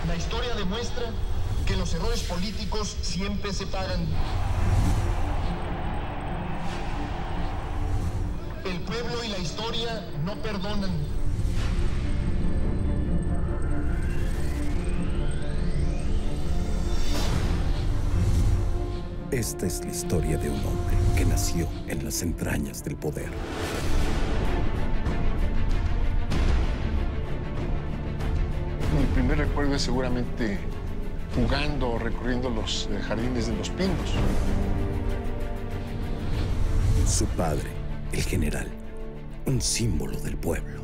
La historia demuestra que los errores políticos siempre se pagan. El pueblo y la historia no perdonan. Esta es la historia de un hombre que nació en las entrañas del poder. Mi primer recuerdo es seguramente jugando o recorriendo los jardines de los pinos. Su padre, el general, un símbolo del pueblo.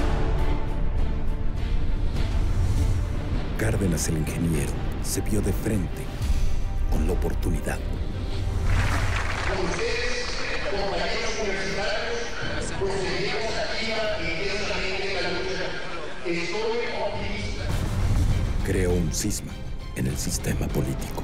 Cárdenas, el ingeniero, se vio de frente con la oportunidad. Con ustedes, compañeros universitarios, procedemos activa y intensamente la lucha. Estoy optimista. Creó un cisma en el sistema político.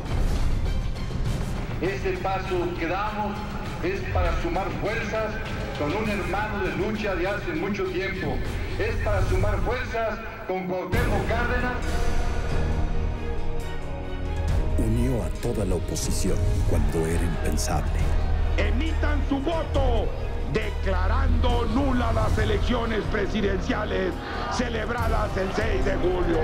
Este paso que damos es para sumar fuerzas con un hermano de lucha de hace mucho tiempo. Es para sumar fuerzas con Cuauhtémoc Cárdenas. Unió a toda la oposición cuando era impensable. Emitan su voto declarando nulas las elecciones presidenciales celebradas el 6 de julio.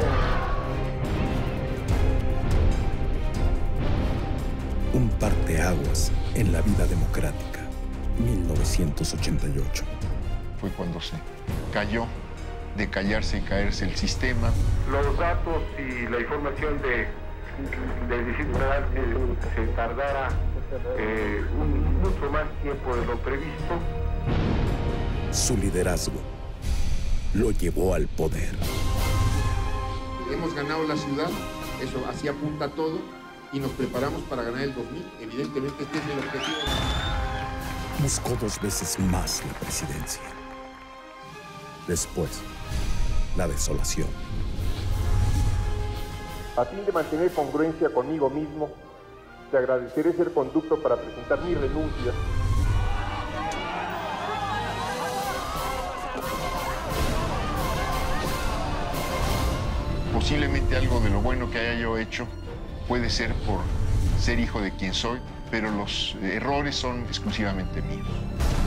Un parteaguas en la vida democrática, 1988. Fue cuando se cayó, de callarse y caerse el sistema. Los datos y la información del Distrito Federal se tardara mucho más tiempo de lo previsto. Su liderazgo lo llevó al poder. Hemos ganado la ciudad, eso así apunta todo, y nos preparamos para ganar el 2000. Evidentemente este es el objetivo. Buscó 2 veces más la presidencia. Después, la desolación. A fin de mantener congruencia conmigo mismo, te agradeceré ser conducto para presentar mi renuncia. Posiblemente algo de lo bueno que haya yo hecho puede ser por ser hijo de quien soy, pero los errores son exclusivamente míos.